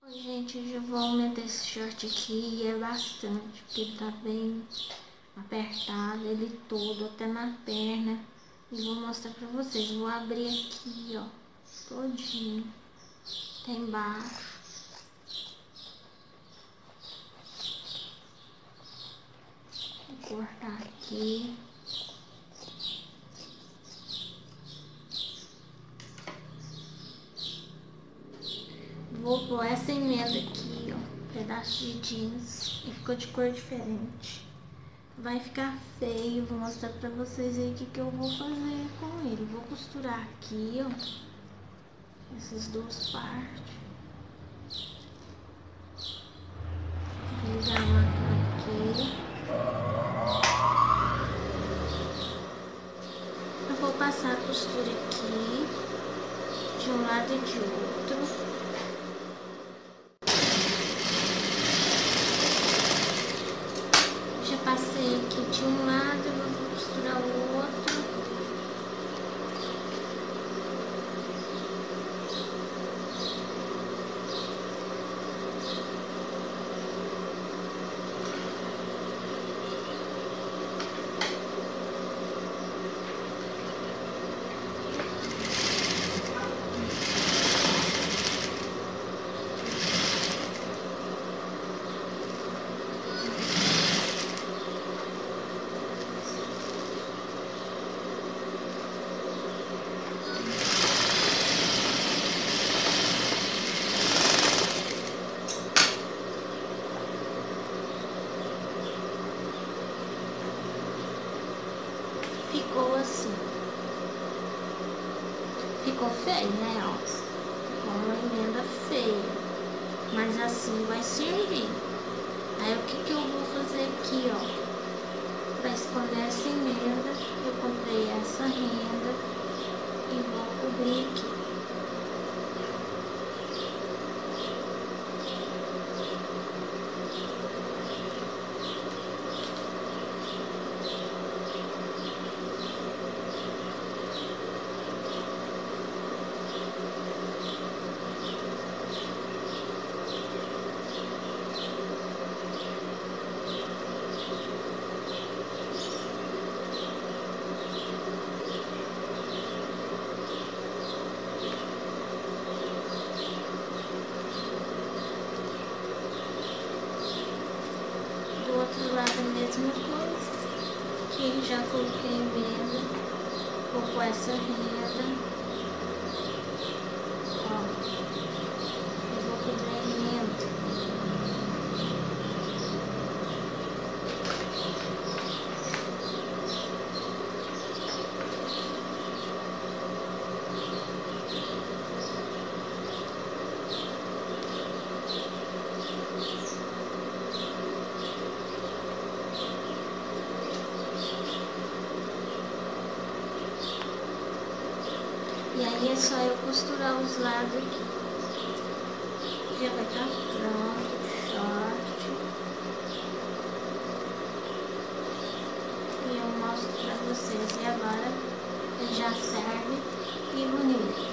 Gente, hoje eu vou aumentar esse short aqui, é bastante, porque ele tá bem apertado, ele todo, até na perna. E vou mostrar pra vocês, vou abrir aqui, ó, todinho, até embaixo. Vou cortar aqui. Vou pôr essa emenda aqui, ó, pedaço de jeans, e ficou de cor diferente. Vai ficar feio, vou mostrar pra vocês aí o que eu vou fazer com ele. Vou costurar aqui, ó, essas duas partes. Vou ligar a máquina aqui. Eu vou passar a costura aqui, de um lado e de outro. Já passei aqui de um lado, eu vou costurar o outro. Ficou assim. Ficou feio, né, ó? Ficou uma emenda feia. Mas assim vai servir. Aí o que eu vou fazer aqui, ó? Pra esconder essa emenda, eu comprei essa renda e vou cobrir aqui. Do outro lado a mesma coisa. Aqui já coloquei emenda. Vou pôr essa renda. Ó, eu vou cobrir a emenda. E aí é só eu costurar os lados aqui. Já vai estar pronto o short. E eu mostro pra vocês. E agora ele já serve e bonito.